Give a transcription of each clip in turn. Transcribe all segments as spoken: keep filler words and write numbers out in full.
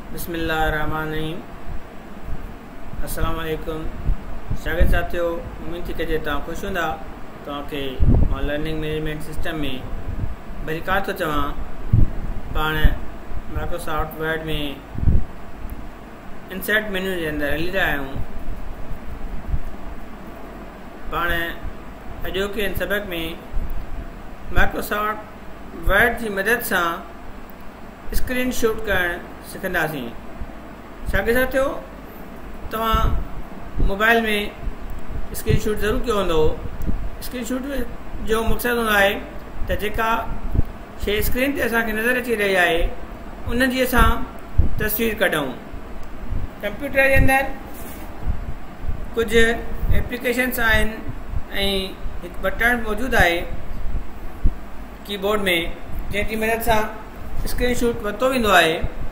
बिस्मिल्लाहिर्रहमानिर्रहीम। अस्सलाम वालेकुम। शागिर्द साथियों, उम्मीद थी कजे तव्हां ख़ुशि हूंदा। तव्हांखे मां लर्निंग मैनेजमेंट सिस्टम में वरी का थो चवां, पाण माइक्रोसॉफ्ट वर्ड में इंसर्ट मेन्यू जे अंदरि हली रहिया आहियूं। पाण अॼोके इन सबक में माइक्रोसॉफ्ट वर्ड जी मदद सां स्क्रीन शॉट करणु सिखंदासीं। शागिर्द साथियों, तव्हां मोबाइल में स्क्रीन शॉट ज़रूरु कयो हूंदो। स्क्रीन शॉट जो मक़सदु हूंदो आहे त जेका शइ स्क्रीन ते असांखे नज़र अची रही आहे उन जी असां तस्वीर कढूं। कंप्यूटर जे अंदरि कुझु एप्लीकेशन्स आहिनि ऐं हिकु बटण मौजूदु आहे कीबोर्ड में, जंहिंजी मदद सां स्क्रीन शॉट वरितो वेंदो आहे।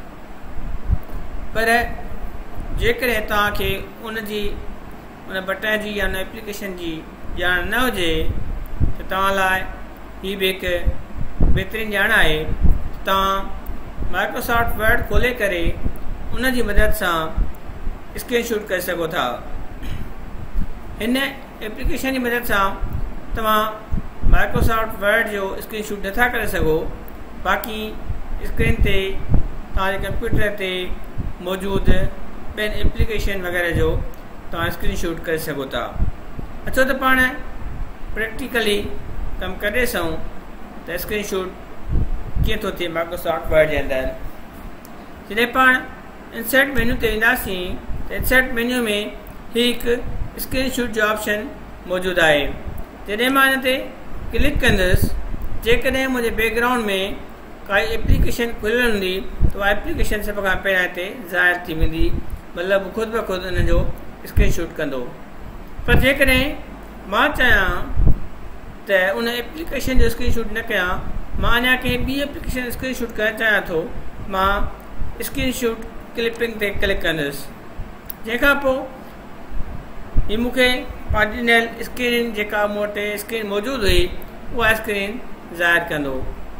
पर जेकॾहिं तव्हांखे उन जी उन बटण जी या उन एप्लीकेशन जी ॼाण न हुजे त तव्हां लाइ हीअ बि हिकु बहितरीनु ॼाण आहे। तव्हां माइक्रोसॉफ्ट वर्ड खोले करे उन जी मदद सां स्क्रीन शॉट करे सघो था। हिन एप्लीकेशन जी मदद सां तव्हां माइक्रोसॉफ्ट वर्ड जो स्क्रीन शॉट नथा करे सघो, बाक़ी स्क्रीन ते तव्हांजे कंप्यूटर ते मौजूदु ॿियनि एप्लीकेशन वग़ैरह जो तव्हां स्क्रीन शॉट करे सघो था। अचो त पाण प्रैक्टिकली कमु करे ॾिसूं त स्क्रीन शॉट कीअं थो थिए माइक्रोसॉफ्ट वर्ड जे अंदरि। जॾहिं पाण इंसर्ट मेन्यू ते वेंदासीं त इंसर्ट मेन्यू में हीउ हिकु स्क्रीन शॉट जो ऑप्शन मौजूदु आहे। जॾहिं मां हिन ते क्लिक कंदुसि, जेकॾहिं मुंहिंजे बैकग्राउंड में काई एप्लीकेशन खुलियल हूंदी त उहा एप्लीकेशन सभ खां पहिरियां हिते ज़ाहिर थी वेंदी, मतिलबु ख़ुदि ब ख़ुदि हुन जो स्क्रीन शॉट कंदो। पर जेकॾहिं मां चाहियां त उन एप्लीकेशन जो स्क्रीन शॉट न कयां, मां अञा कंहिं ॿी एप्लीकेशन स्क्रीन शॉट करणु चाहियां थो, मां स्क्रीन शॉट क्लिपिंग ते क्लिक कंदुसि। जंहिंखां पोइ हीअ मूंखे पंहिंजी ॾिनल स्क्रीन जेका मूं वटि स्क्रीन मौजूदु हुई उहा स्क्रीन ज़ाहिर कंदो।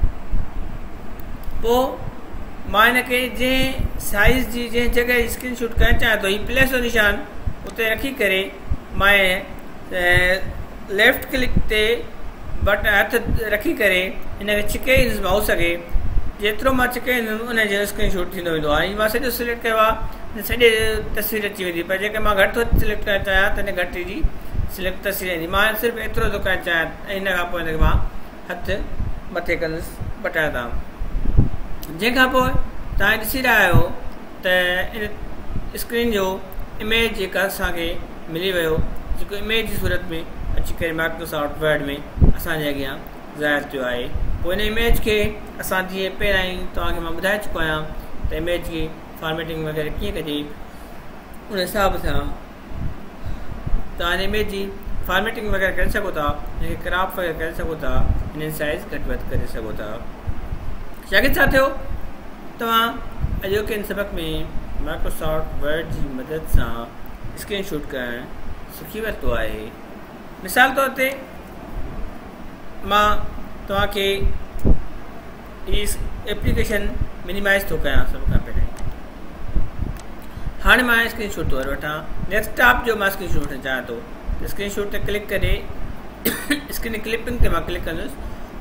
पोइ मां हिनखे जंहिं साइज़ जी जंहिं जॻह स्क्रीन शॉट करणु चाहियां थो, हीअ प्लस जो निशान उते रखी करे मां लेफ्ट क्लिक ते बटन हथ रखी करे हिनखे छिके ईंदुसि माउस खे। जेतिरो मां छिके ईंदुमि उन जो स्क्रीन शॉट थींदो वेंदो आहे। मां सॼो सिलेक्ट कयो आहे, सॼे तस्वीर अची वेंदी। पर जेकर मां घटि थो सिलेक्ट करणु चाहियां त हिन घटि जी सिलेक्ट तस्वीर ईंदी। मां सिर्फ़ु एतिरो थो करणु चाहियां ऐं हिन खां पोइ हिनखे मां हथु मथे कंदुसि बटण तां। जंहिंखां पोइ तव्हां ॾिसी रहिया आहियो त इन स्क्रीन जो इमेज जेका असांखे मिली वियो, जेको इमेज जी सूरत में अची करे माइक्रोसॉफ्ट वर्ड में असांजे अॻियां ज़ाहिर थियो आहे। पोइ हिन इमेज खे असां जीअं पहिरियां ई तव्हांखे मां ॿुधाए चुको आहियां त इमेज खे फॉर्मेटिंग वग़ैरह कीअं कजे, उन हिसाब सां तव्हां हिन इमेज जी फॉर्मेटिंग वग़ैरह करे सघो था, हिनखे क्रॉप वग़ैरह करे सघो था, हिन साइज़ घटि वधि करे सघो था। शागिर्द साथियों, तव्हां अॼोके इन सबक में माइक्रोसॉफ्ट वर्ड जी मदद सां स्क्रीन शॉट करणु सिखी वरितो आहे। मिसाल तौर ते मां तव्हांखे हीअ एप्लीकेशन मिनिमाइज़ थो कयां सभ खां पहिरियों। हाणे मां स्क्रीन शॉट थो वठां। डेस्कटॉप जो मां स्क्रीन शॉट वठणु चाहियां थो। स्क्रीन शॉट ते क्लिक करे स्क्रीन क्लिपिंग ते मां क्लिक कंदुसि।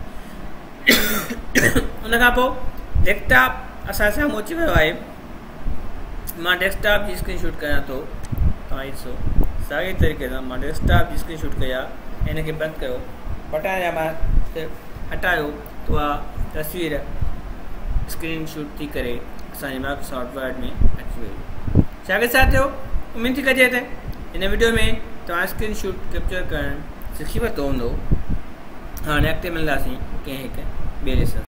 उनखां पोइ डेस्कटॉप असां साम्हूं अची वियो आहे। मां डेस्कटॉप जी स्क्रीन शॉट कयां थो। तव्हां ॾिसो साॻे तरीक़े सां मां डेस्कटॉप जी स्क्रीन शॉट कया ऐं हिनखे बंदि कयो, बटण जा मां हटायो त उहा तस्वीर स्क्रीन शॉट थी करे असांजे माइक्रोसॉफ्ट वर्ड में अची वई। शागिर्द साथियों, उमेद थी कजे त हिन वीडियो में तव्हां स्क्रीन शॉट कैप्चर करणु सिखी वरितो हूंदो। हाणे अॻिते मिलंदासीं कंहिं हिकु ॿिए लेसन।